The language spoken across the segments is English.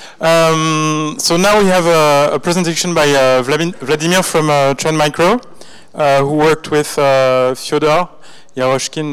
So now we have a presentation by Vladimir from Trend Micro, who worked with Fyodor Yaroshkin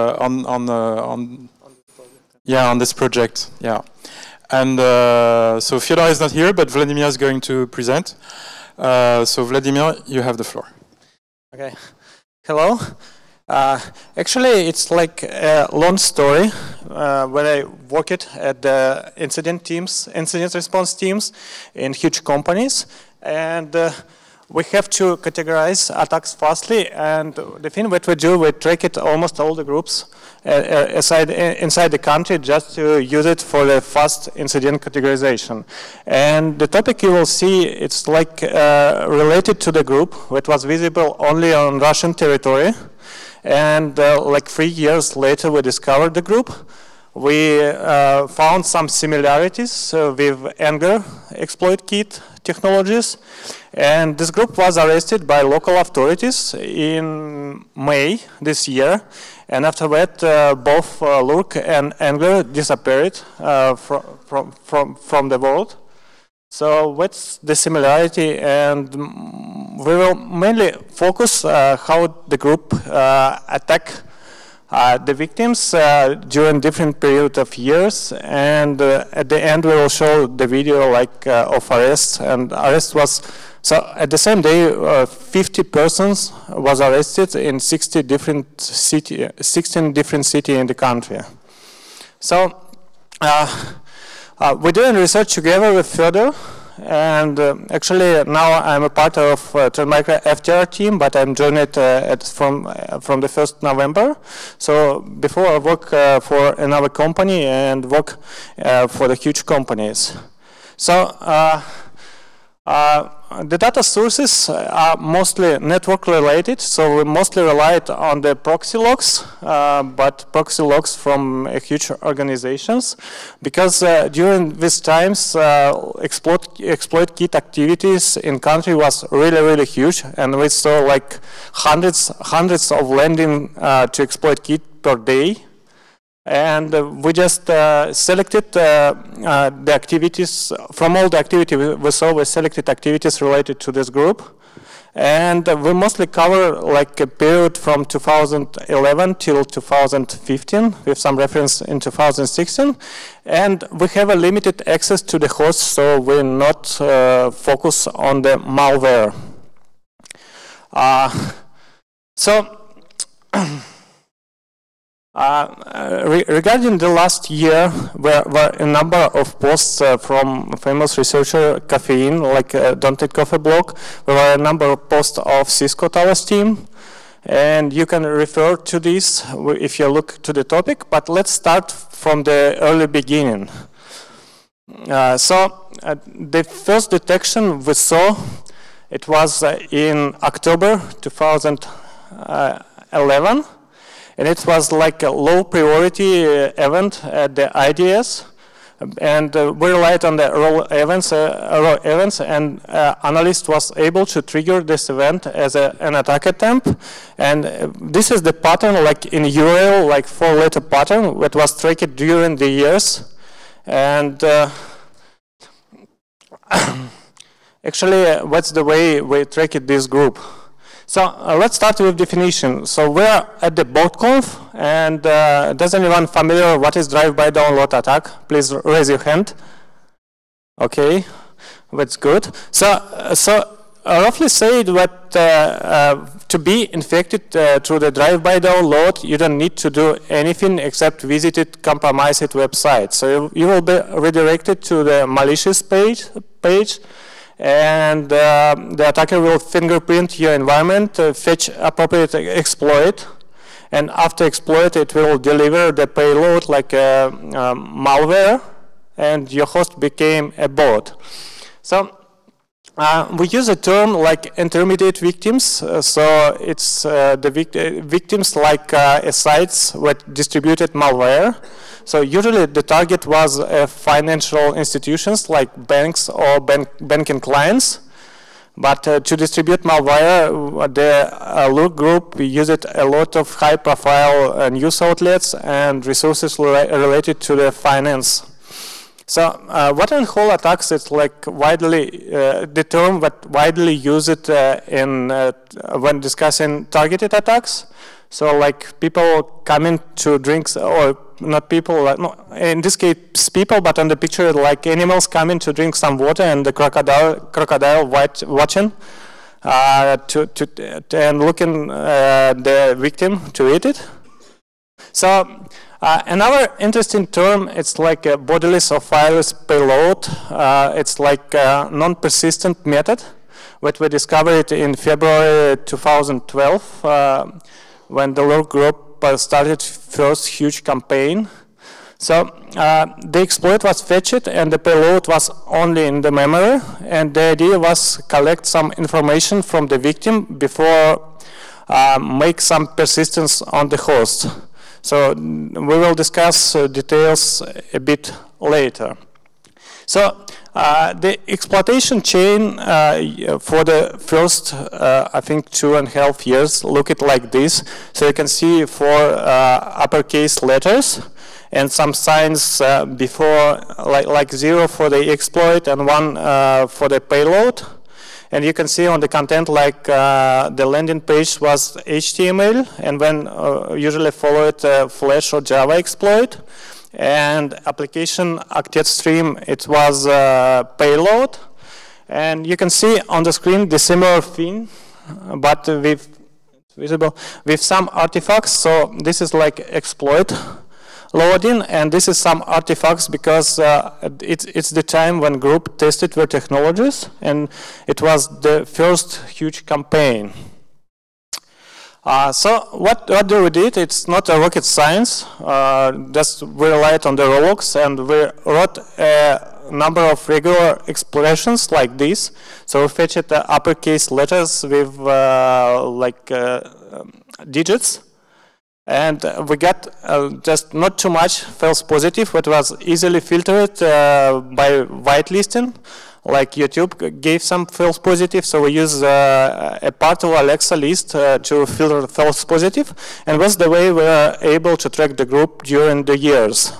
on this project. Yeah, and so Fyodor is not here, but Vladimir is going to present. So Vladimir, you have the floor. Okay. Hello. Actually, it's like a long story. When I worked at the incident response teams in huge companies, and we have to categorize attacks fastly. And the thing that we do, we track it almost all the groups inside the country just to use it for the fast incident categorization. And the topic you will see, it's like related to the group that was visible only on Russian territory. And like 3 years later, we discovered the group. We found some similarities with Anger exploit kit technologies. And this group was arrested by local authorities in May this year. And after that, both Lurk and Anger disappeared from the world. So what's the similarity? And we will mainly focus how the group attack the victims during different periods of years. And at the end, we will show the video like of arrest. And arrest was, so at the same day, 50 persons was arrested in 16 different cities in the country. So we're doing research together with Fyodor, and actually now I'm a part of Trend Micro FTR team, but I'm joined from the 1st November. So before I work for another company and work for the huge companies. So the data sources are mostly network related, so we mostly relied on the proxy logs, but proxy logs from huge organizations, because during these times exploit kit activities in country was really huge, and we saw like hundreds of landing to exploit kit per day. And we just selected the activities, from all the activity we saw, we selected activities related to this group. And we mostly cover like a period from 2011 till 2015, with some reference in 2016. And we have a limited access to the host, so we're not focus on the malware. Regarding the last year, there were a number of posts from famous researcher Caffeine, like Don't Take Coffee blog. There were a number of posts of Cisco Talos team, and you can refer to this if you look to the topic. But let's start from the early beginning. The first detection we saw, it was in October 2011. And it was like a low priority event at the IDS. And we relied on the raw events, and analyst was able to trigger this event as an attack attempt. And this is the pattern, like in URL, like 4-letter pattern that was tracked during the years. And actually, that's the way we tracked this group. So let's start with definition. So we're at the BoatConf, and does anyone familiar what is drive-by download attack? Please raise your hand. Okay, that's good. So roughly say that to be infected through the drive-by download, you don't need to do anything except visit it, compromised website. So you will be redirected to the malicious page. And the attacker will fingerprint your environment, fetch appropriate exploit, and after exploit, it will deliver the payload like malware, and your host became a bot. So we use a term like intermediate victims. So it's the victims like sites with distributed malware. So usually the target was financial institutions like banks or banking clients. But to distribute malware, the Lurk group used a lot of high-profile news outlets and resources related to the finance. So water and hole attacks, it's like widely, the term that widely used when discussing targeted attacks. So like people coming to drinks, or not people, no, in this case people, but on the picture like animals coming to drink some water and the crocodile watching and looking the victim to eat it. So another interesting term, it's like a bodiless or fireless payload. It's like a non-persistent method, what we discovered in February 2012 when the work group started first huge campaign. So the exploit was fetched and the payload was only in the memory, and the idea was collect some information from the victim before make some persistence on the host. So we will discuss details a bit later. So the exploitation chain for the first, I think, 2.5 years look like this. So you can see 4 uppercase letters and some signs before, like 0 for the exploit and 1 for the payload. And you can see on the content, like the landing page was HTML, and then usually followed Flash or Java exploit. And application octet stream, it was payload. And you can see on the screen the similar thing, but with some artifacts. So this is like exploit loading, and this is some artifacts because it's the time when group tested their technologies, and it was the first huge campaign. So what do we did? It's not a rocket science. Just we relied on the logs, and we wrote a number of regular expressions like this. So we fetched the uppercase letters with digits. And we got just not too much false positive, but was easily filtered by whitelisting. Like YouTube gave some false positive, so we use a part of Alexa list to filter false positive, and that's the way we were able to track the group during the years.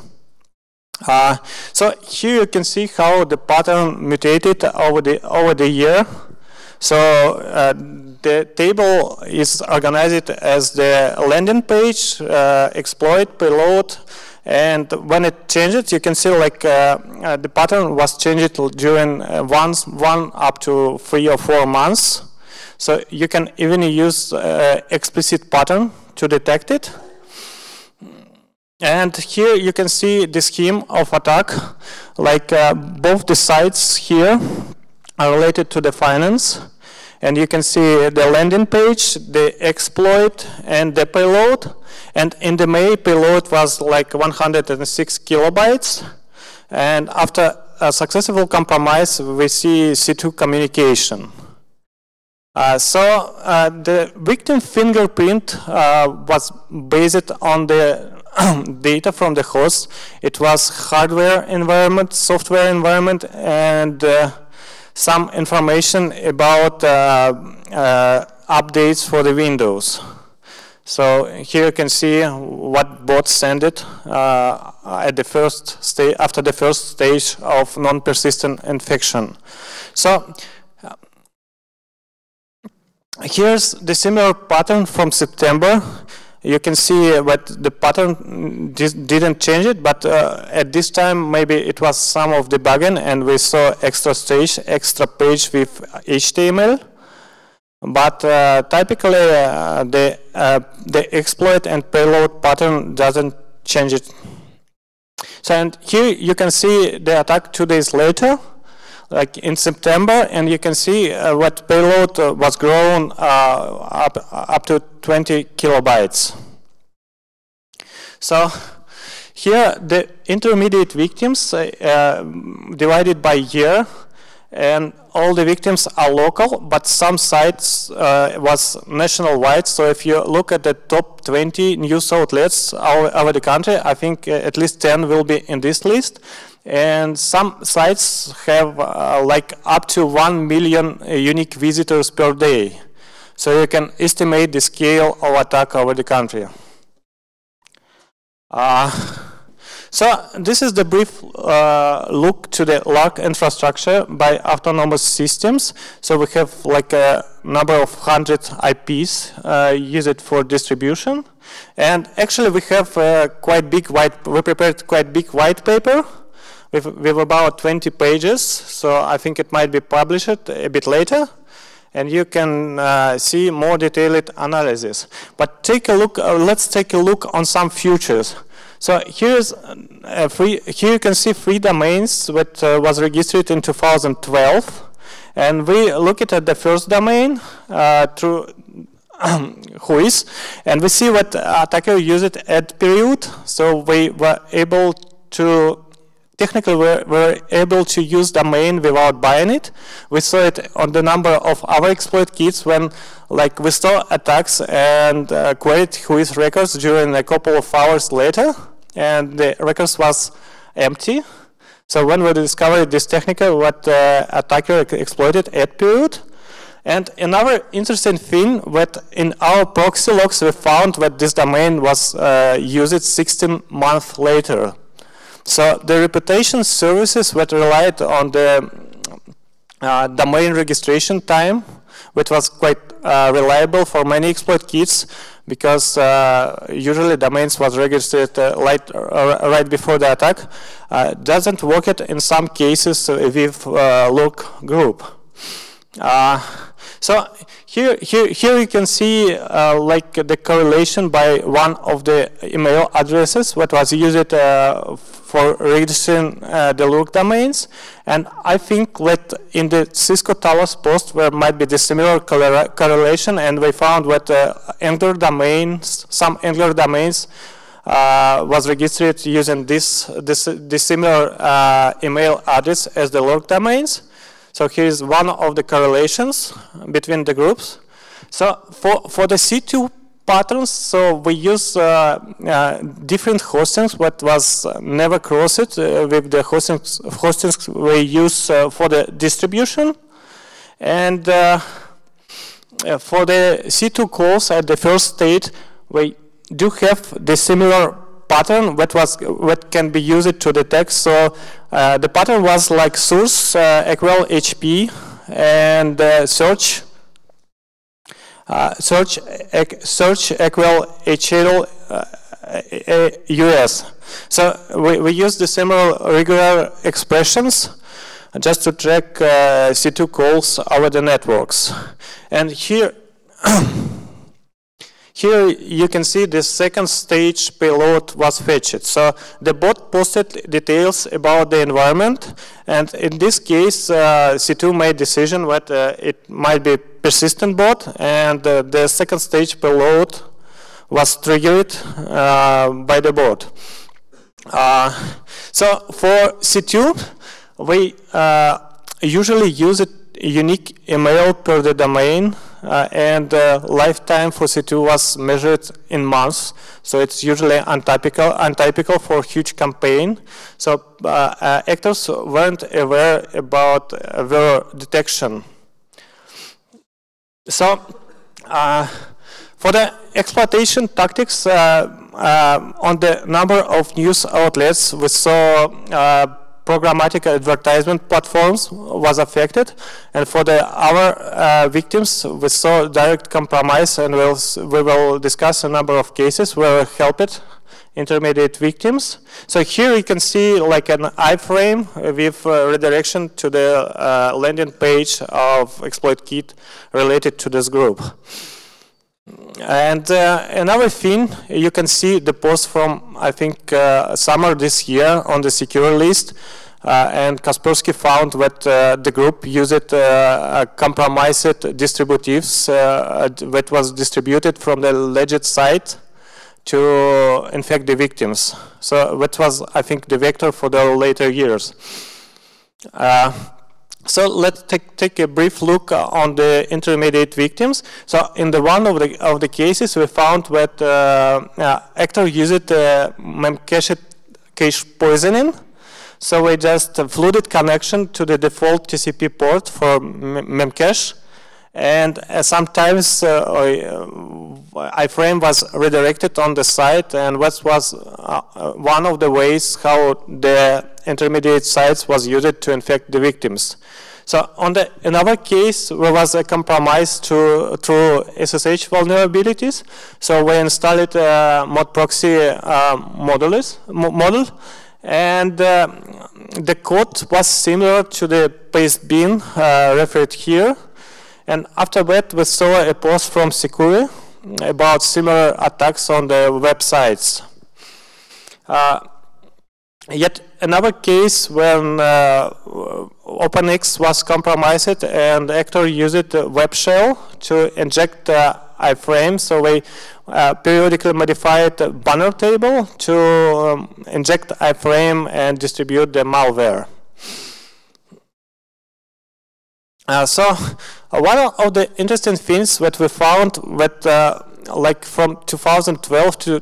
So here you can see how the pattern mutated over the year. So the table is organized as the landing page, exploit, payload, and when it changes, you can see like the pattern was changed during 1 up to 3 or 4 months. So you can even use explicit pattern to detect it. And here you can see the scheme of attack, like both the sides here are related to the finance. And you can see the landing page, the exploit, and the payload. And in the May, payload was like 106 kilobytes. And after a successful compromise, we see C2 communication. So the victim fingerprint was based on the data from the host. It was hardware environment, software environment, and some information about updates for the Windows. So here you can see what bot sent it at the first stage, after the first stage of non-persistent infection. So here's the similar pattern from September. You can see that the pattern didn't change it, but at this time maybe it was some of debugging, and we saw extra stage, extra page with HTML. But typically the exploit and payload pattern doesn't change it. So and here you can see the attack 2 days later, like in September, and you can see what payload was grown up to 20 kilobytes. So here the intermediate victims divided by year, and all the victims are local, but some sites was nationwide. So if you look at the top 20 news outlets over the country, I think at least 10 will be in this list. And some sites have like up to 1 million unique visitors per day. So you can estimate the scale of attack over the country. So this is the brief look to the LARC infrastructure by autonomous systems. So we have like a number of 100 IPs used for distribution. And actually we have quite big we prepared quite big white paper with about 20 pages. So I think it might be published a bit later. And you can see more detailed analysis. But take a look. Let's take a look on some features. So here you can see 3 domains that was registered in 2012, and we look at the first domain through Whois, and we see what attacker used at period. So we were able to technically we're able to use domain without buying it. We saw it on the number of our exploit kits when like we saw attacks and queried Whois records during a couple of hours later, and the records was empty. So when we discovered this technique, what attacker exploited at period. And another interesting thing that in our proxy logs we found that this domain was used 16 months later. So the reputation services that relied on the domain registration time, which was quite reliable for many exploit kits, because usually domains was registered right before the attack, doesn't work it in some cases with LARC group. So here you can see like the correlation by one of the email addresses that was used for registering the LARC domains, and I think that in the Cisco Talos post there might be the similar correlation, and we found that Angular domains, some Angular domains was registered using this similar email address as the LARC domains. So here's one of the correlations between the groups. So for the C2 patterns, so we use different hostings that was never crossed with the hostings we use for the distribution. And for the C2 calls at the first state, we do have the similar pattern that can be used to detect. So the pattern was like source equal HP and search equal HL US. So we use the similar regular expressions just to track C2 calls over the networks. And here here you can see the second stage payload was fetched. So the bot posted details about the environment, and in this case C2 made decision that it might be persistent bot, and the second stage payload was triggered by the bot. So for C2 we usually use a unique email per the domain, and lifetime for C2 was measured in months, so it's usually untypical for huge campaign. So actors weren't aware about their detection. So for the exploitation tactics, on the number of news outlets, we saw programmatic advertisement platforms was affected, and for the other victims we saw direct compromise, and we will discuss a number of cases where we helped intermediate victims. So here you can see like an iframe with redirection to the landing page of exploit kit related to this group. And another thing, you can see the post from, I think, summer this year on the secure list, and Kaspersky found that the group used compromised distributives that was distributed from the alleged site to infect the victims. So that was, I think, the vector for the later years. So let's take a brief look on the intermediate victims. So in the one of the cases, we found that actor used memcache cache poisoning. So we just flooded connection to the default TCP port for memcache, And sometimes iframe was redirected on the site, and that was one of the ways how the intermediate sites was used to infect the victims. So on another case, there was a compromise through SSH vulnerabilities. So we installed a mod proxy model, and the code was similar to the paste bin referred here. And after that, we saw a post from Securi about similar attacks on the websites. Yet another case when OpenX was compromised and actor used a web shell to inject iframe. So we periodically modified the banner table to inject iframe and distribute the malware. So one of the interesting things that we found that like from 2012 to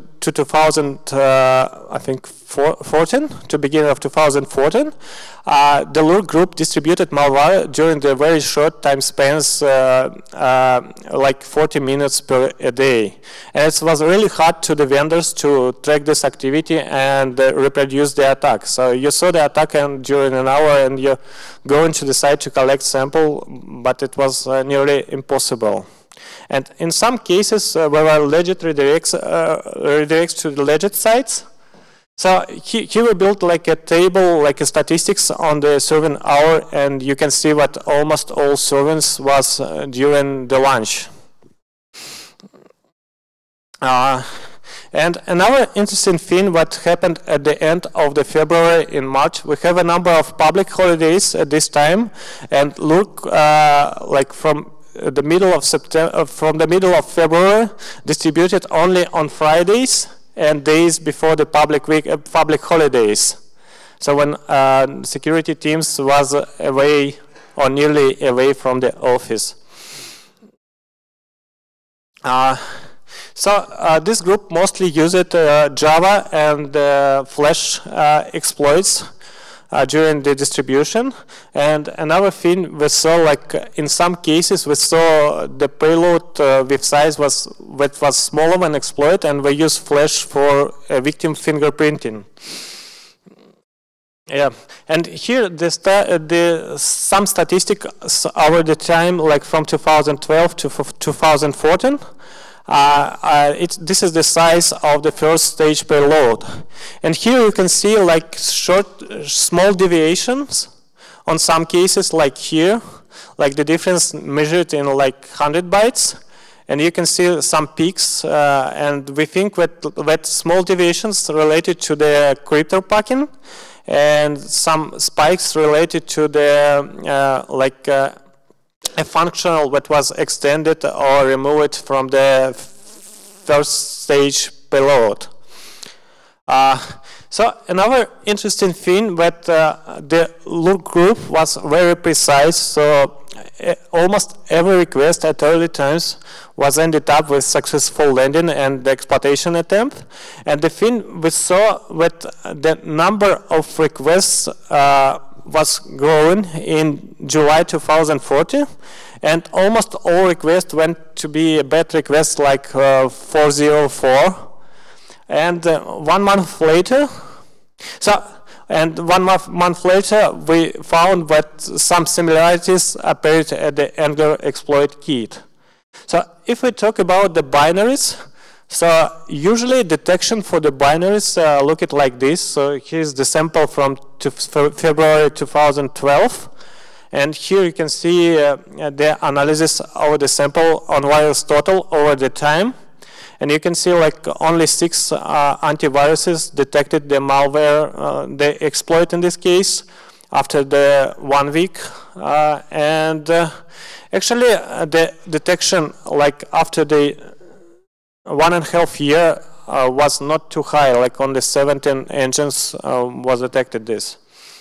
2014, to beginning of 2014, the Lurk group distributed malware during the very short time spans, like 40 minutes per day. And it was really hard to the vendors to track this activity and reproduce the attack. So you saw the attack during an hour and you go into the site to collect sample, but it was nearly impossible. And in some cases, there were legit redirects to the legit sites. So here we built like a table, like a statistics on the serving hour, and you can see what almost all servings was during the lunch. And another interesting thing what happened at the end of the February in March, we have a number of public holidays at this time, and look like from the middle of September, from the middle of February, distributed only on Fridays and days before the public holidays. So when security teams was away or nearly away from the office. This group mostly used Java and Flash exploits during the distribution. And another thing we saw, like in some cases, we saw the payload with size was smaller than exploit, and we use Flash for victim fingerprinting. Yeah, and here some statistics over the time, like from 2012 to 2014. This is the size of the first stage payload. And here you can see like small deviations on some cases, like here, like the difference measured in like 100 bytes. And you can see some peaks, and we think that small deviations related to the crypto packing, and some spikes related to the a functional that was extended or removed from the first stage payload. So another interesting thing that the Lurk group was very precise. So almost every request at early times was ended up with successful landing and the exploitation attempt. And the thing we saw that the number of requests was growing in July 2014, and almost all requests went to be bad requests like 404. And 1 month later, month later, we found that some similarities appeared at the Angler exploit kit. So if we talk about the binaries, so usually detection for the binaries look it like this. So here's the sample from February 2012. And here you can see the analysis of the sample on VirusTotal over the time. And you can see like only 6 antiviruses detected the malware, the exploit in this case, after the 1 week. Actually the detection like after the 1.5 year was not too high, like on the 17 engines was detected this.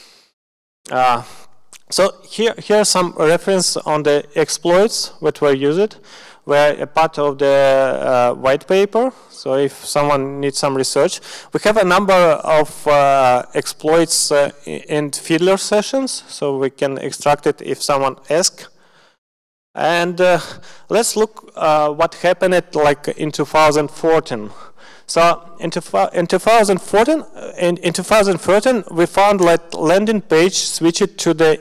So here are some reference on the exploits that were used, were a part of the white paper. So if someone needs some research, we have a number of exploits in Fiddler sessions, so we can extract it if someone asks. And let's look what happened in 2014. So in 2013, we found that landing page switched to the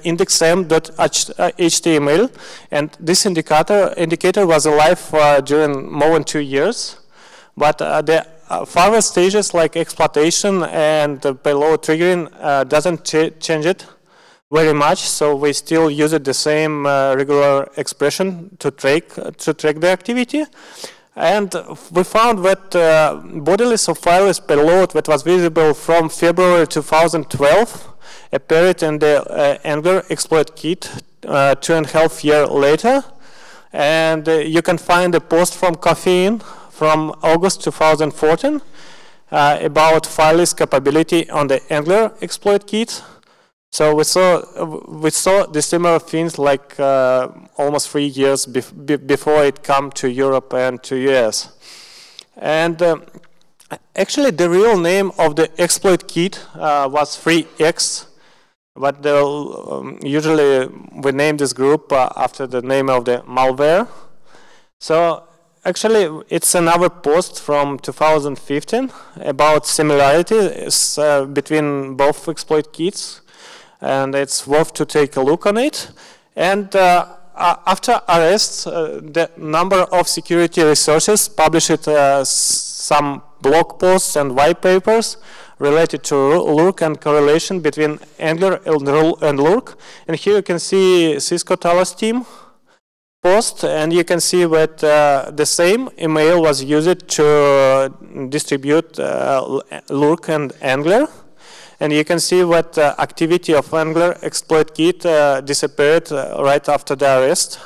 index.m.html, and this indicator was alive during more than 2 years. But the further stages like exploitation and payload triggering doesn't change it very much, so we still use the same regular expression to track the activity. And we found that bodiless of wireless payload that was visible from February 2012 appeared in the Angular exploit kit 2.5 years later. And you can find a post from Caffeine from August 2014 about fileless capability on the Angular exploit kit. So we saw the similar things like almost 3 years before it came to Europe and to US. And actually the real name of the exploit kit was FreeX, but usually we name this group after the name of the malware. So actually it's another post from 2015 about similarities between both exploit kits, and it's worth to take a look on it. And after arrests, the number of security resources published some blog posts and white papers related to Lurk and correlation between Angular and Lurk. And here you can see Cisco Talos team post, and you can see that the same email was used to distribute Lurk and Angular. And you can see that activity of Angular exploit kit disappeared right after the arrest.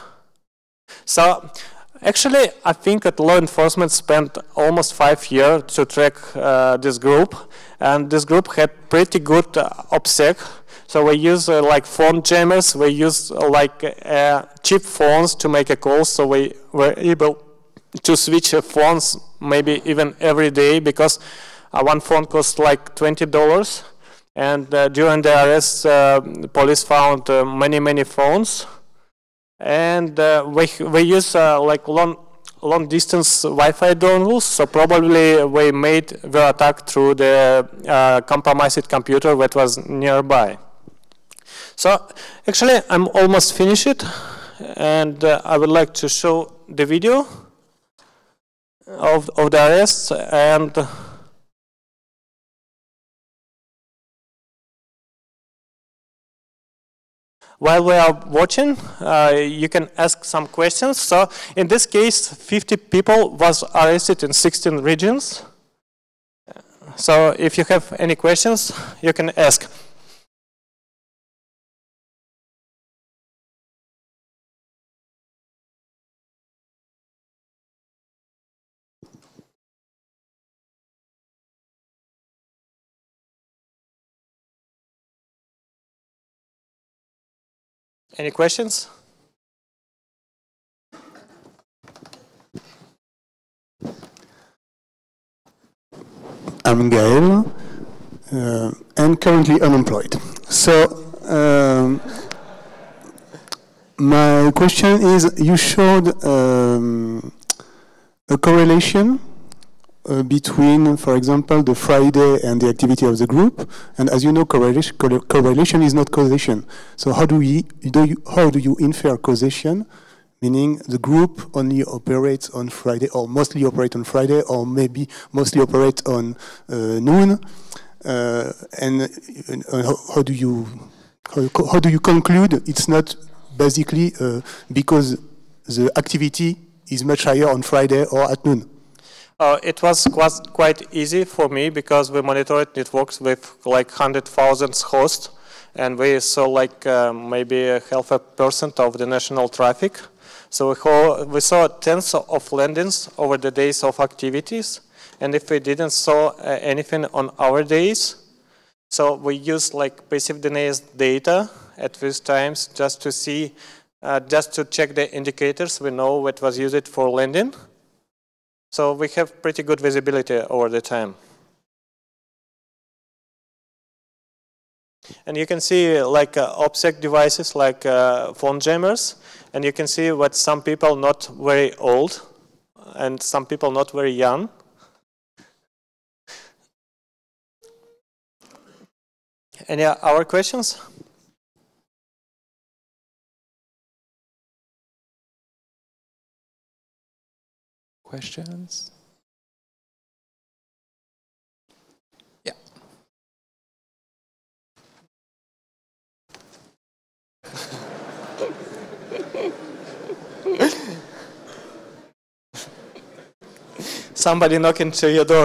So actually, I think that law enforcement spent almost 5 years to track this group, and this group had pretty good OPSEC. So we use like phone jammers, we use cheap phones to make a call, so we were able to switch phones maybe even every day, because one phone costs like $20. And during the arrest, the police found many phones, and we use like long distance Wi-Fi dongles. So probably we made the attack through the compromised computer that was nearby. So actually, I'm almost finished, and I would like to show the video of the arrest. And while we are watching, you can ask some questions. So in this case, 50 people was arrested in 16 regions. So if you have any questions, you can ask. Any questions? I'm Gael, and currently unemployed. So my question is, you showed a correlation between, for example, the Friday and the activity of the group, and as you know, correlation is not causation. So how do you infer causation, meaning the group only operates on Friday, or mostly operate on Friday, or maybe mostly operate on noon, and how do you conclude it's not basically because the activity is much higher on Friday or at noon? It was quite easy for me, because we monitored networks with like 100,000 hosts, and we saw like maybe 0.5% of the national traffic. So we saw tens of landings over the days of activities, and if we didn't saw anything on our days, so we used like passive DNS data at these times just to see, just to check the indicators we know what was used for landing. So we have pretty good visibility over the time. And you can see like OPSEC devices like phone jammers. And you can see what some people not very old and some people not very young. Any other questions? Questions? Yeah. Somebody knocking to your door.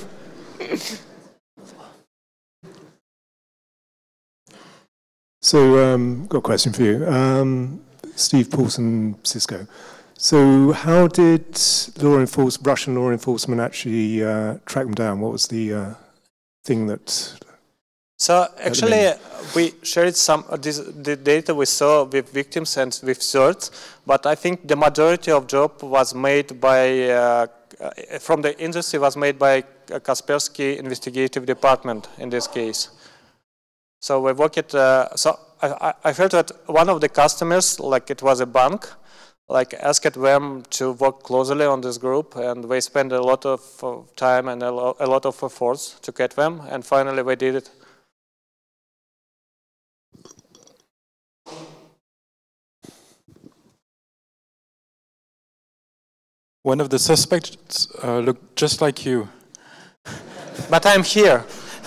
So, got a question for you. Steve Paulson, Cisco. So how did Russian law enforcement actually track them down? What was the thing that... So actually, we shared some of the data we saw with victims and with certs, but I think the majority of job was made by, from the industry was made by Kaspersky Investigative Department in this case. So we worked, so I heard that one of the customers, like it was a bank, like asked them to work closely on this group, and they spent a lot of time and a lot of efforts to get them, and finally we did it. One of the suspects looked just like you. But I'm here.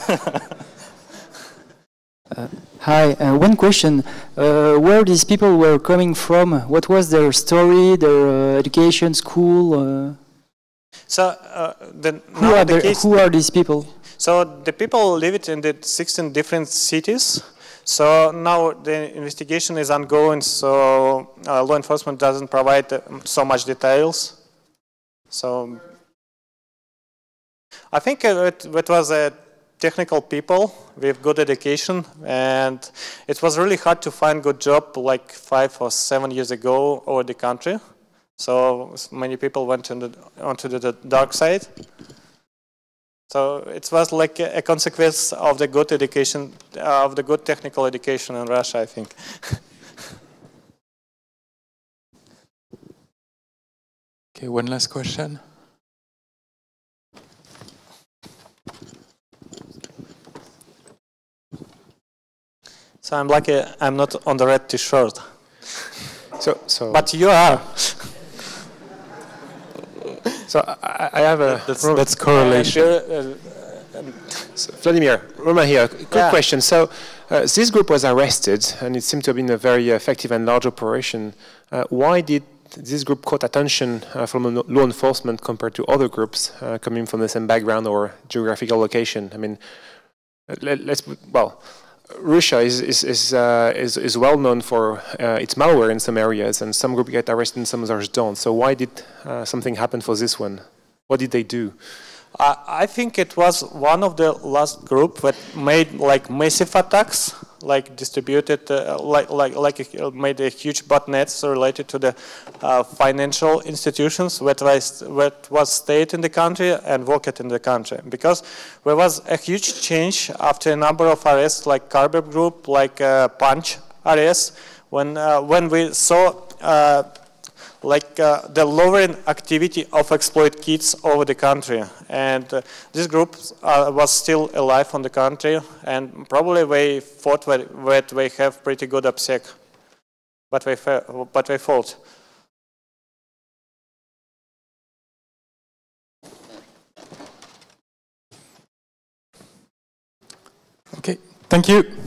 Hi, one question. Where these people were coming from? What was their story, their education, school? So who are these people? So the people lived in the 16 different cities. So now the investigation is ongoing, so law enforcement doesn't provide so much details. So I think it was a technical people with good education, and it was really hard to find good job like 5 or 7 years ago over the country. So many people went onto the dark side. So it was like a consequence of the good education, of the good technical education in Russia, I think. Okay, one last question. So I'm lucky I'm not on the red t-shirt. So but you are. So I have a... That's correlation. So Vladimir, Roman here. Quick question. So this group was arrested, and it seemed to have been a very effective and large operation. Why did this group caught attention from law enforcement compared to other groups coming from the same background or geographical location? I mean, Russia is well known for its malware in some areas, and some groups get arrested and some others don't. So why did something happen for this one? What did they do? I think it was one of the last group that made like massive attacks, like distributed, made a huge botnets related to the financial institutions that was stayed in the country and worked in the country. Because there was a huge change after a number of arrests, like Carber Group, like Punch arrests, when we saw the lowering activity of exploit kits over the country. And this group was still alive on the country, and probably they thought that they have pretty good OPSEC, but they failed. Okay, thank you.